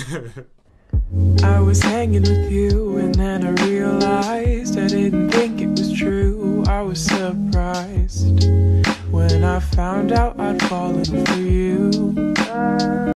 I was hanging with you and then I realized I didn't think it was true. I was surprised when I found out I'd fallen for you.